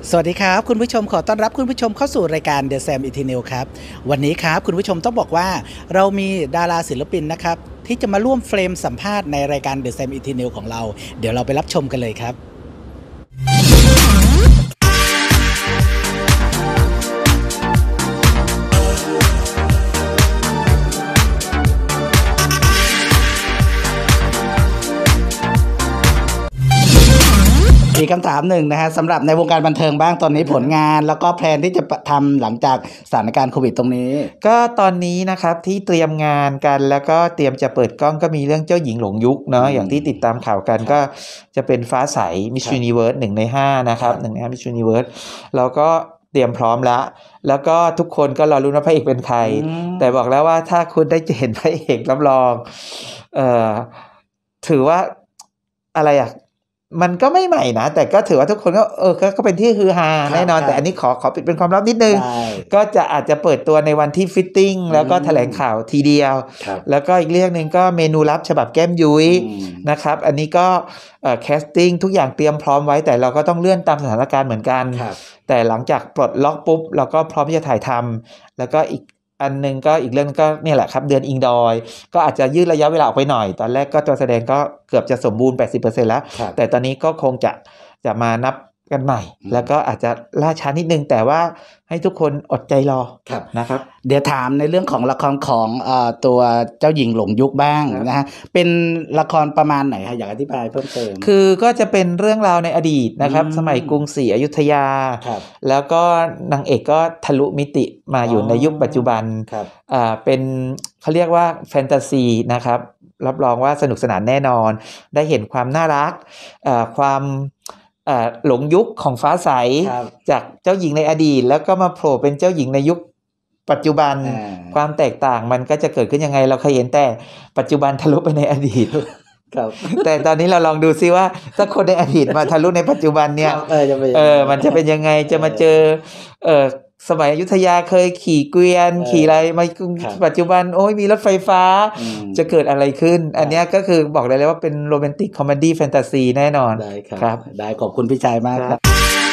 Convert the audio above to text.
สวัสดีครับคุณผู้ชมขอต้อนรับคุณผู้ชมเข้าสู่รายการ The Sam Eternal ครับวันนี้ครับคุณผู้ชมต้องบอกว่าเรามีดาราศิลปินนะครับที่จะมาร่วมเฟรมสัมภาษณ์ในรายการ The Sam Eternal ของเราเดี๋ยวเราไปรับชมกันเลยครับมีคำถามหนึ่งนะฮะสำหรับในวงการบันเทิงบ้างตอนนี้ผลงานแล้วก็แพลนที่จะทำหลังจากสถานการณ์โควิดตรงนี้ก็ตอนนี้นะครับที่เตรียมงานกันแล้วก็เตรียมจะเปิดกล้องก็มีเรื่องเจ้าหญิงหลงยุคเนาะอย่างที่ติดตามข่าวกันก็จะเป็นฟ้าใส Miss Universe 1 ใน 5นะครับ1 ใน 5 Miss Universe แล้วก็เตรียมพร้อมแล้วก็ทุกคนก็รอรุ้นว่าพระเอกเป็นใครแต่บอกแล้วว่าถ้าคุณได้เห็นพระเอกรับรองถือว่าอะไรอ่ะมันก็ไม่ใหม่นะแต่ก็ถือว่าทุกคนก็เป็นที่ฮือฮาแน่นอนแต่อันนี้ขอปิดเป็นความลับนิดนึงก็อาจจะเปิดตัวในวันที่ฟิตติ้งแล้วก็แถลงข่าวทีเดียวแล้วก็อีกเรื่องนึงก็เมนูลับฉบับแก้มยุ้ยนะครับอันนี้ก็แคสติ้งทุกอย่างเตรียมพร้อมไว้แต่เราก็ต้องเลื่อนตามสถานการณ์เหมือนกันแต่หลังจากปลดล็อกปุ๊บเราก็พร้อมที่จะถ่ายทำแล้วก็อีกอันนึงก็อีกเรื่องก็เนี่ยแหละครับเดือนอิงดอยก็อาจจะยืดระยะเวลาออกไปหน่อยตอนแรกก็ตัวแสดงก็เกือบจะสมบูรณ์ 80% แล้วแต่ตอนนี้ก็คงจะมานับกันใหม่แล้วก็อาจจะล่าช้านิดนึงแต่ว่าให้ทุกคนอดใจรอนะครับเดี๋ยวถามในเรื่องของละครของตัวเจ้าหญิงหลงยุคบ้างนะฮะเป็นละครประมาณไหนคะอยากอธิบายเพิ่มเติมคือก็จะเป็นเรื่องราวในอดีตนะครับสมัยกรุงศรีอยุธยาแล้วก็นางเอกก็ทะลุมิติมาอยู่ในยุคปัจจุบันเป็นเขาเรียกว่าแฟนตาซีนะครับรับรองว่าสนุกสนานแน่นอนได้เห็นความน่ารักความหลงยุคของฟ้าใสจากเจ้าหญิงในอดีตแล้วก็มาโผล่เป็นเจ้าหญิงในยุคปัจจุบันความแตกต่างมันก็จะเกิดขึ้นยังไงเราเคยเห็นแต่ปัจจุบันทะลุไปในอดีตแต่ตอนนี้เราลองดูซิว่าถ้าคนในอดีตมาทะลุในปัจจุบันเนี่ยมันจะเป็นยังไงจะมาเจอสมัยอยุธยาเคยขี่เกวียนขี่อะไรมาปัจจุบันโอ้ยมีรถไฟฟ้าจะเกิดอะไรขึ้นอันนี้ก็คือบอกได้เลยว่าเป็นโรแมนติกคอมเมดี้แฟนตาซีแน่นอนได้ครับได้ขอบคุณพี่ชายมากครับ